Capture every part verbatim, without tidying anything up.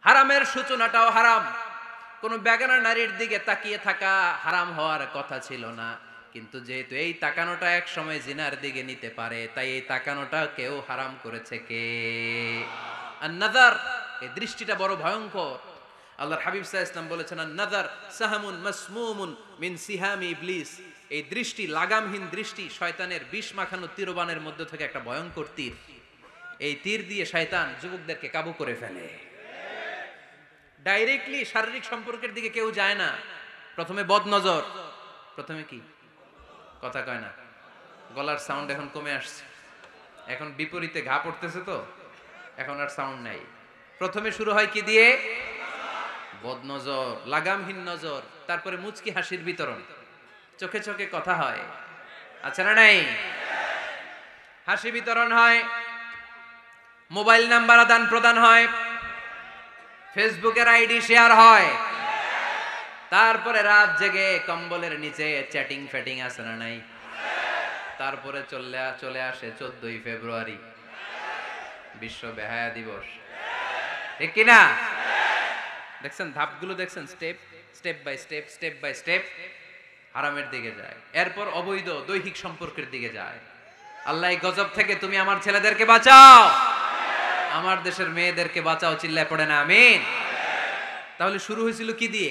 হারামের সূচনাটাও হারাম। কোন বেগানা নারীর দিকে তাকিয়ে থাকা হারাম হওয়ার কথা ছিল না, কিন্তু যেহেতু এই তাকানোটা এক সময় জিনার দিকে নিতে পারে, তাই এই তাকানোটা কেউ হারাম করেছে কে? আন-নাযার, এই দৃষ্টিটা বড় ভয়ঙ্কর। আল্লাহর হাবিব সাল্লাল্লাহু আলাইহি ওয়াসাল্লাম বলেছেন, আন-নাযার সাহামুন মাসমুমুন মিন সিহামি ইবলিস। এই দৃষ্টি, লাগামহীন দৃষ্টি, শয়তানের বিষ মাখানো তীরবানের মধ্যে থেকে একটা ভয়ঙ্কর তীর। এই তীর দিয়ে শয়তান যুবকদেরকে কাবু করে ফেলে। ডাইরেক্টলি শারীরিক সম্পর্কের দিকে কেউ যায় না, প্রথমে বদনজর। প্রথমে কি কথা কয় না, গলার সাউন্ড এখন কমে আসছে, এখন বিপরীতে ঘা পড়তেছে, তো এখন আর সাউন্ড নাই। প্রথমে শুরু হয় কি দিয়ে? বদনজর, লাগামহীন নজর। তারপরে মুচকি হাসির বিতরণ, চোখে চোখে কথা হয়, আচ্ছা না নাই? হাসি বিতরণ হয়, মোবাইল নাম্বার আদান প্রদান হয়, ফেসবুকের আইডি শেয়ার হয়, তারপরে রাত জেগে কম্বলের নিচে চ্যাটিং ফ্যাটিং আছে না নাই? তারপরে চলে চলে আসে চোদ্দই ফেব্রুয়ারি, বিশ্ব বেহায়া দিবস, ঠিক কিনা? দেখছেন ধাপগুলো, দেখছেন step step by step step by step হারামের দিকে যায়। এরপর অবৈধ দৈহিক সম্পর্কের দিকে যায়। আল্লাহ এই গজব থেকে তুমি আমার ছেলেদেরকে বাঁচাও, আমার দেশের মেয়েদেরকে বাঁচাও, চিল্লায় পড়ে না আমিন। তাহলে শুরু হয়েছিল কি দিয়ে?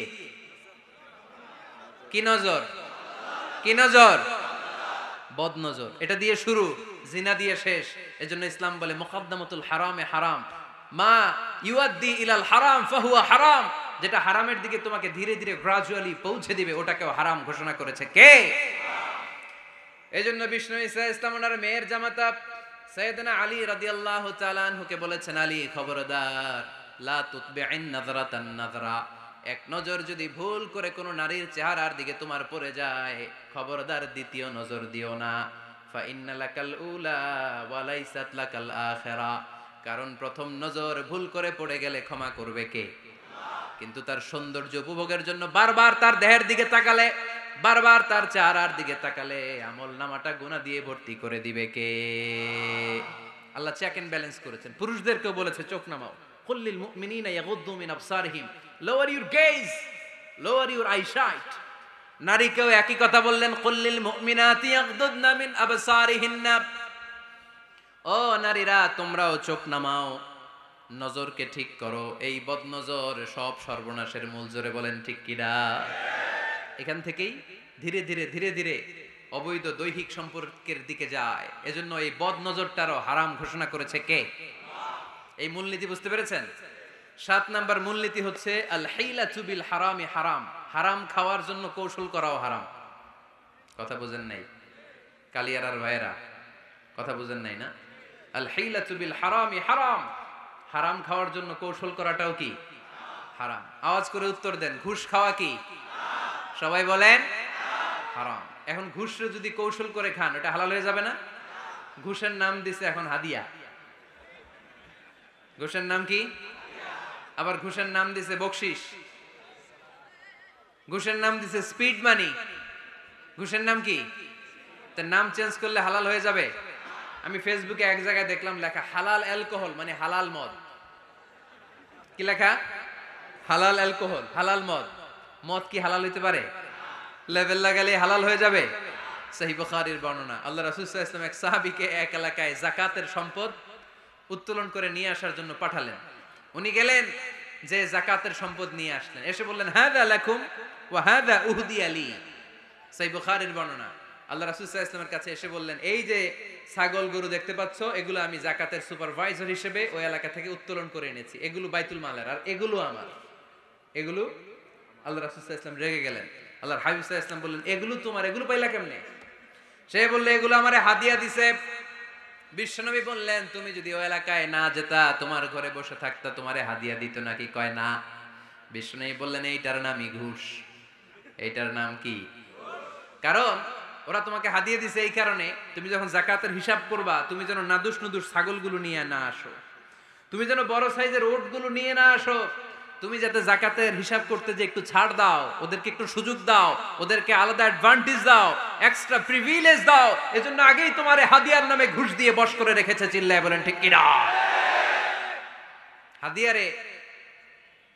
কি নজর? কি নজর? বদ নজর। এটা দিয়ে শুরু, জিনা দিয়ে শেষ। এজন্য ইসলাম বলে মুকাদ্দামাতুল হারামে হারাম, মা ইউআদ্দি ইলাল হারাম ফাহুয়া হারাম। যেটা হারামের দিকে তোমাকে ধীরে ধীরে গ্রাজুয়ালি পৌঁছে দিবে, ওটাকেও হারাম ঘোষণা করেছে কে? এজন্য বিষ্ণু ঈসা ইসলাম ওনার মেয়ের জামাতা সাইয়েদনা আলী রাদিয়াল্লাহু তাআলা আনহুকে বলেছেন, আলী খবরদার, লা তুতবি'ন নাযরাতান নাযরা। এক নজর যদি ভুল করে কোনো নারীর চেহারার দিকে তোমার পড়ে যায়, খবরদার দ্বিতীয় নজর দিও না। ফা ইন্না লাকাল উলা ওয়া লাইসাত লাকাল আখিরা। কারণ প্রথম নজর ভুল করে পড়ে গেলে ক্ষমা করবে কে? কিন্তু তার সৌন্দর্য উপভোগের জন্য বারবার তার দেহের দিকে তাকালে, বারবার তার চেহারার দিকে তাকালে আমল নামাটা গুনাহ দিয়ে ভর্তি করে দিবে কে? আল্লাহ চেক এন্ড ব্যালেন্স করেছেন। পুরুষদেরকেও বলেছে চোখ নামাও, কুল্লিল মুমিনিনা ইয়াগুদ্দু মিন আবসারিহিম, lower your gaze, lower your eyesight. নারীকেও একই কথা বললেন, কুল্লিল মুমিনাতি ইয়াগুদ্দুনা মিন আবসারিহিন্না। ও নারীরা, তোমরাও চোখ নামাও, নজরকে ঠিক করো। এই বদনজর সব সর্বনাশের মূল। জোরে বলেন ঠিক কিনা? এখান থেকেই ধীরে ধীরে ধীরে ধীরে অবৈধ দৈহিক সম্পর্কের দিকে যায়। এজন্য এই বদনজরটারও হারাম ঘোষণা করেছে কে? এই মূলনীতি বুঝতে পেরেছেন? সাত নাম্বার মূলনীতি হচ্ছে আল হিলাতু বিল হারামি হারাম। হারাম খাওয়ার জন্য কৌশল করাও হারাম। কথা বুঝেন নাই কালিয়ারার ভাইরা? কথা বুঝেন নাই না? আল হিলাতু বিল হারামি হারাম। হারাম খাওয়ার জন্য কৌশল করাটাও কি হারাম? আওয়াজ করে উত্তর দেন, ঘুষ খাওয়া কি? সবাই বলেন হারাম। এখন ঘুষরে যদি কৌশল করে খান, ওটা হালাল হয়ে যাবে না? ঘুষের নাম দিছে এখন হাদিয়া। ঘুষের নাম কি? আবার ঘুষের নাম দিছে বকশিস, ঘুষের নাম দিছে স্পিড মানি। ঘুষের নাম কি? তার নাম চেঞ্জ করলে হালাল হয়ে যাবে? আমি ফেসবুকে এক জায়গায় দেখলাম লেখা হালাল অ্যালকোহল, মানে হালাল মদ। কি লেখা? হালাল অ্যালকোহল, হালাল মদ। মদ কি হালাল হইতে পারে? লেভেল লাগালে হালাল হয়ে যাবে? সহিহ বুখারীর বর্ণনা, আল্লাহ রাসূল সাল্লাল্লাহু আলাইহি ওয়াসাল্লাম এক সাহাবীকে এক এলাকায় যাকাতের সম্পদ উত্তোলন করে নিয়ে আসার জন্য পাঠালেন। উনি গেলেন, যে যাকাতের সম্পদ নিয়ে আসলেন, এসে বললেন, হাযা লাকুম ওয়া হাযা উহদিয়া লি। সহিহ বুখারীর বর্ণনা, আল্লাহ রাসূল সাল্লাল্লাহু আলাইহি ওয়াসাল্লামের কাছে এসে বললেন, এই যে ছাগল গরু দেখতে পাচ্ছ, এগুলো আমি যাকাতের সুপারভাইজার হিসেবে ওই এলাকা থেকে উত্তোলন করে এনেছি, এগুলো বাইতুল মালের, আর এগুলো আমার। এগুলো আল্লাহ রাসূল সাল্লাল্লাহু আলাইহি ওয়াসাল্লাম রেগে গেলেন। আল্লাহর হাবিব সাল্লাল্লাহু আলাইহি ওয়াসাল্লাম বললেন, এগুলো তোমার, এগুলো পাইলা কেমনে? সে বলল, এগুলো আমারে হাদিয়া দিছে। বিশ্বনবী বললেন, তুমি যদি ওই এলাকায় না যেতা, তোমার ঘরে বসে থাকতা, তোমারে হাদিয়া দিত নাকি? কয় না। বিশ্বনবী বললেন, এইটার নামই ঘুষ। এইটার নাম কি? কারণ ওরা তোমাকে হাদিয়া দিছে এই কারণে, তুমি যখন যাকাতের হিসাব করবা, তুমি যেন নাদুস নুদুস ছাগলগুলো নিয়ে না আসো, তুমি যেন বড় সাইজের ওটগুলো নিয়ে না আসো, তুমি যাতে যাকাতের হিসাব করতে যে একটু ছাড় দাও, ওদেরকে একটু সুযোগ দাও, ওদেরকে আলাদা অ্যাডভান্টেজ দাও, এক্সট্রা প্রিভিলেজ দাও, এজন্য আগেই তোমার হাদিয়ার নামে ঘুষ দিয়ে বশ করে রেখেছে। চিল্লায় বলেন ঠিক কিনা? হাদিয়ারে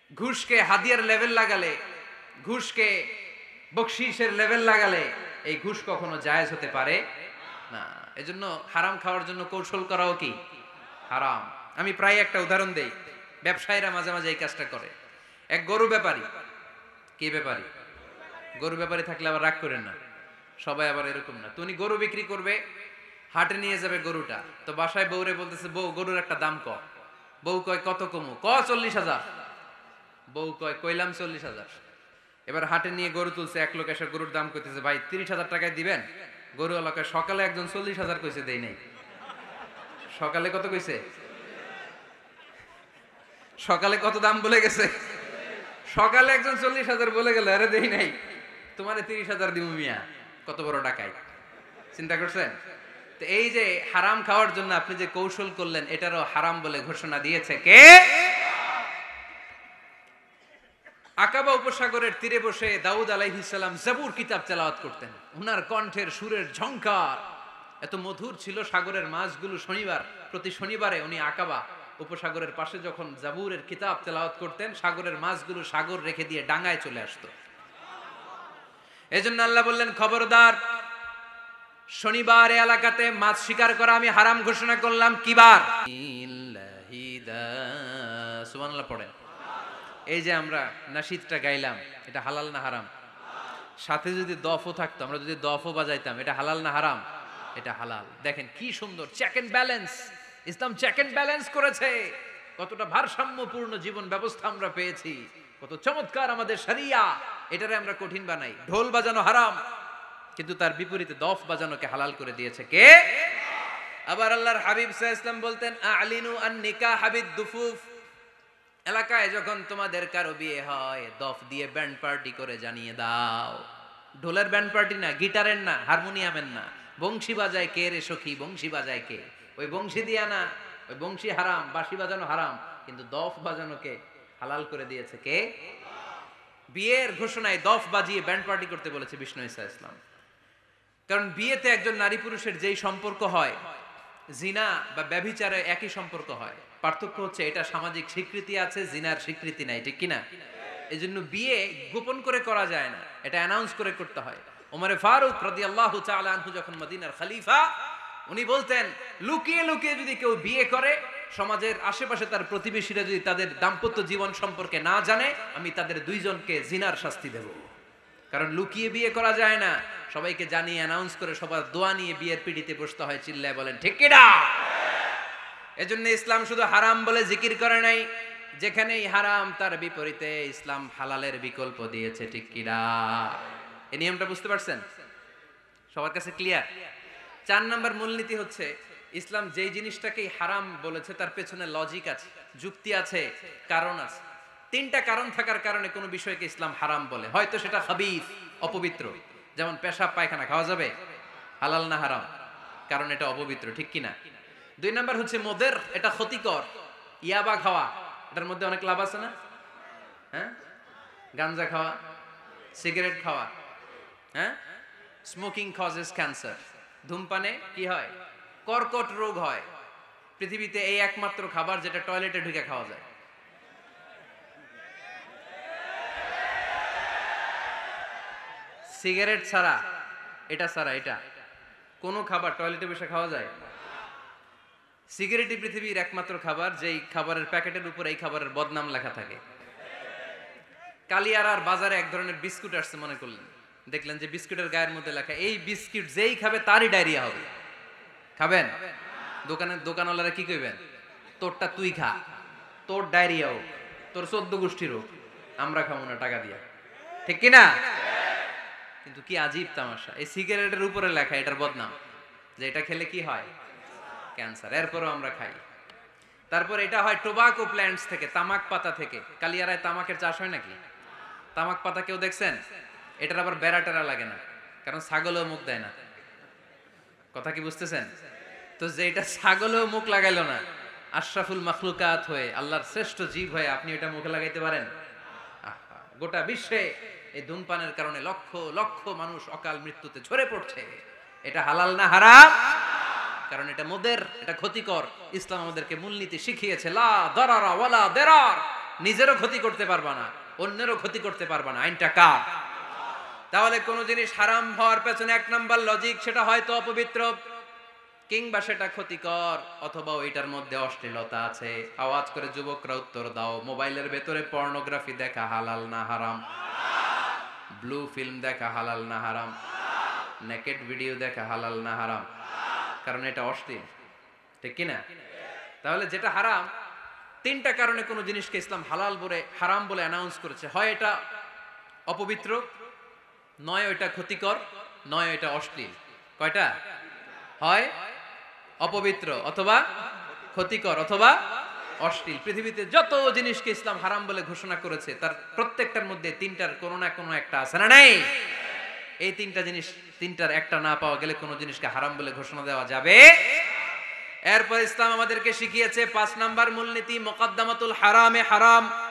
ঘুষকে হাদিয়ার লেভেল লাগালে, ঘুষকে বকশিসের লেভেল লাগালে এই ঘুষ কখনো জায়েজ হতে পারে না। এজন্য হারাম খাওয়ার জন্য কৌশল করাও কি হারাম। আমি প্রায় একটা উদাহরণ দেই, ব্যবসায়ীরা মাঝে মাঝে এই কাজটা করে। এক গরু ব্যাপারী, কি ব্যাপারী? গরু ব্যাপারী থাকলে আবার রাগ করেন না, সবাই আবার এরকম না। তো উনি গরু বিক্রি করবে, হাটে নিয়ে যাবে গরুটা, তো বাসায় বউরে বলতেছে, বউ গরুর একটা দাম ক। বউ কয় কত কমু? ক চল্লিশ হাজার। বউ কয় কইলাম চল্লিশ হাজার। এবার হাটে নিয়ে গরু তুলছে, এক লোক এসে গরুর দাম কইতেছে, ভাই তিরিশ হাজার টাকায় দিবেন? গরু এলাকায় সকালে একজন চল্লিশ হাজার কইছে, দেই নাই। সকালে কত কইছে? সকালে কত দাম বলে গেছে? সকালে একজন চল্লিশ হাজার বলে গেল, আরে দেই নাই, তোমারে তিরিশ হাজার দিব মিয়া। কত বড় টাকায়, চিন্তা করছেন? তো এই যে হারাম খাওয়ার জন্য আপনি যে কৌশল করলেন, এটারও হারাম বলে ঘোষণা দিয়েছে কে? আকাবা উপসাগরের তীরে বসে দাউদ আলাইহিস সালাম জাবুর কিতাব তেলাওয়াত করতেন। ওনার কণ্ঠের সুরের ঝংকার এত মধুর ছিল, সাগরের মাছগুলো শনিবার প্রতি শনিবারে উনি আকাবা উপসাগরের পাশে যখন জাবুরের কিতাব তেলাওয়াত করতেন, সাগরের মাছগুলো সাগর রেখে দিয়ে ডাঙায় চলে আসতো। এজন্য আল্লাহ বললেন, খবরদার, শনিবার এলাকাতে মাছ শিকার করা আমি হারাম ঘোষণা করলাম। কি বার? সুবহানাল্লাহ পড়েন। এই যে আমরা নাশিদটা গাইলাম, এটা হালাল না হারাম? সাথে যদি দফও থাকতো, আমরা যদি দফও বাজাইতাম, এটা হালাল না হারাম? এটা হালাল। দেখেন কি সুন্দর check and balance, Islam check and balance করেছে। কতটা ভারসাম্যপূর্ণ জীবন ব্যবস্থা আমরা পেয়েছি, কত চমৎকার আমাদের শরিয়া। এটারে আমরা কঠিন বানাই। ঢোল বাজানো হারাম, কিন্তু তার বিপরীতে দফ বাজানোকে হালাল করে দিয়েছে কে? আবার আল্লাহর হাবিব সাল্লাল্লাহু আলাইহি ওয়াসাল্লাম বলতেন, আ'লিনু আন নিকাহ বিদ দুফুফ। এলাকায় যখন তোমাদের কারো বিয়ে হয়, দফ দিয়ে ব্যান্ড পার্টি করে জানিয়ে দাও। ঢোলের ব্যান্ড পার্টি না, গিটারের না, হারমোনিয়ামের না। বংশী বাজায় কে রে সখী? বংশী বাজায় কে? ওই বংশী দিয়া না, ওই বংশী হারাম, বাঁশি বাজানো হারাম, কিন্তু দফ বাজানোকে হালাল করে দিয়েছে কে? বিয়ের ঘোষণায় দফ বাজিয়ে ব্যান্ড পার্টি করতে বলেছে বিষ্ণু ঈসা ইসলাম। কারণ বিয়েতে একজন নারী পুরুষের যেই সম্পর্ক হয়, জিনা বা ব্যভিচারে একই সম্পর্ক হয়। পার্থক্য হচ্ছে এটা সামাজিক স্বীকৃতি আছে, জিনার স্বীকৃতি নাই, ঠিক কিনা? এই জন্য বিয়ে গোপন করে করা যায় না, এটা অ্যানাউন্স করে করতে হয়। ওমরে ফারুক রাদিয়াল্লাহু তাআলা আনহু যখন মদিনার খলিফা, উনি বলতেন, লুকিয়ে লুকিয়ে যদি কেউ বিয়ে করে, সমাজের আশেপাশে তার প্রতিবেশীরা যদি তাদের দাম্পত্য জীবন সম্পর্কে না জানে, আমি তাদের দুইজনকে জিনার শাস্তি দেব। কারণ লুকিয়ে বিয়ে করা যায় না, সবাইকে জানিয়ে অ্যানাউন্স করে সবার দোয়া নিয়ে বিয়ের পিড়িতে বসতে হয়। চিল্লায় বলেন ঠিক কিনা? এজন্য ইসলাম শুধু হারাম বলে জিকির করে নাই, যেখানেই হারাম তার বিপরীতে ইসলাম হালালের বিকল্প দিয়েছে, ঠিক কিনা? এই নিয়মটা বুঝতে পারছেন? সবার কাছে ক্লিয়ার? চার নম্বর মূলনীতি হচ্ছে, ইসলাম যেই জিনিসটাকেই হারাম বলেছে তার পেছনে লজিক আছে, যুক্তি আছে, কারণ আছে। তিনটা কারণ থাকার কারণে কোনো বিষয়কে ইসলাম হারাম বলে। হয়তো সেটা খাবিস, অপবিত্র, যেমন পেশাব পায়খানা খাওয়া যাবে, হালাল না হারাম? কারণ এটা অপবিত্র, ঠিক কিনা? দুই নাম্বার হচ্ছে মোদের, এটা ক্ষতিকর। ইয়াবা খাওয়া, এটার মধ্যে অনেক লাভ আছে না? হ্যাঁ, গাঞ্জা খাওয়া, সিগারেট খাওয়া, হ্যাঁ, স্মোকিং কজেস ক্যান্সার। ধূমপানে কি হয়? কর্কট রোগ হয়। পৃথিবীতে এই একমাত্র খাবার যেটা টয়লেটে ঢুকে খাওয়া যায়। সিগারেট ছাড়া, এটা ছাড়া, এটা কোন খাবার টয়লেটে বসে খাওয়া যায়? সিগারেটই পৃথিবীর একমাত্র খাবার যেই খাবারের প্যাকেটের উপর এই খাবারের বদনাম লেখা থাকে। কালিয়ারার বাজারে এক ধরনের বিস্কুট আসছে মনে করলেন, দেখলেন যে বিস্কুটের গায়ের মধ্যে লেখা, এই বিস্কুট যেই খাবে তারই ডায়রিয়া হবে। খাবেন? দোকানের দোকানওয়ালারা কি কইবেন? তোরটা তুই খা, তোর ডায়রিয়া হোক, তোর চোদ্দ গোষ্ঠীর হোক, আমরা খাবো না টাকা দিয়া, ঠিক কিনা? কিন্তু কি আজীব তামাশা, এই সিগারেটের উপরে লেখা এটার বদনাম, যে এটা খেলে কি হয়? ক্যান্সার। এরপরও আমরা খাই। তারপর এটা হয় টোবাকো প্ল্যান্টস থেকে, তামাক পাতা থেকে। কালিয়ারায় তামাকের চাষ হয় নাকি? তামাক পাতা কেউ দেখছেন? এটার আবার বেড়া টেরা লাগে না, কারণ ছাগলও মুখ দেয় না। কথা কি বুঝতেছেন? তো যে এটা ছাগলও মুখ লাগাইলো না, আশরাফুল মাখলুকাত হয়ে, আল্লাহর শ্রেষ্ঠ জীব হয়ে আপনি এটা মুখে লাগাইতে পারেন? গোটা বিশ্বে এই ধূমপানের কারণে লক্ষ লক্ষ মানুষ অকাল মৃত্যুতে ঝরে পড়ছে। এটা হালাল না হারাম? কারণ এটা মোদের, এটা ক্ষতিকর। ইসলাম আমাদেরকে মূলনীতি শিখিয়েছে, লা দারারা ওয়ালা দিরার। নিজেরও ক্ষতি করতে পারবা না, অন্যেরও ক্ষতি করতে পারবা না। আইনটা কার? তাহলে কোন জিনিস হারাম হওয়ার পেছনে এক নাম্বার লজিক, সেটা হয়তো অপবিত্র, কিংবা সেটা ক্ষতিকর, অথবা ওইটার মধ্যে অশ্লীলতা আছে। আওয়াজ করে যুবকরা উত্তর দাও, মোবাইলের ভেতরে পর্নোগ্রাফি দেখা হালাল না হারাম? ব্লু ফিল্ম দেখা হালাল না হারাম? নেকেড ভিডিও দেখা হালাল না হারাম? কারণ এটা অশ্লীল, ঠিক কিনা? তাহলে যেটা হারাম, তিনটা কারণে কোন জিনিসকে ইসলাম হালাল বলে হারাম বলে অ্যানাউন্স করেছে। হয় এটা অপবিত্র, নয় ওইটা ক্ষতিকর, নয় ওইটা অশ্লীল। কয়টা? হয় অপবিত্র, অথবা ক্ষতিকর, অথবা অশ্লীল। পৃথিবীতে যত জিনিসকে ইসলাম হারাম বলে ঘোষণা করেছে তার প্রত্যেকটার মধ্যে তিনটার কোনো না কোনো একটা আছে না নাই? এই তিনটা জিনিস, তিনটার একটা না পাওয়া গেলে কোনো জিনিসকে হারাম বলে ঘোষণা দেওয়া যাবে। এরপর ইসলাম আমাদেরকে শিখিয়েছে পাঁচ নাম্বার মূলনীতি, মুকদ্দামাতুল হারামে হারাম।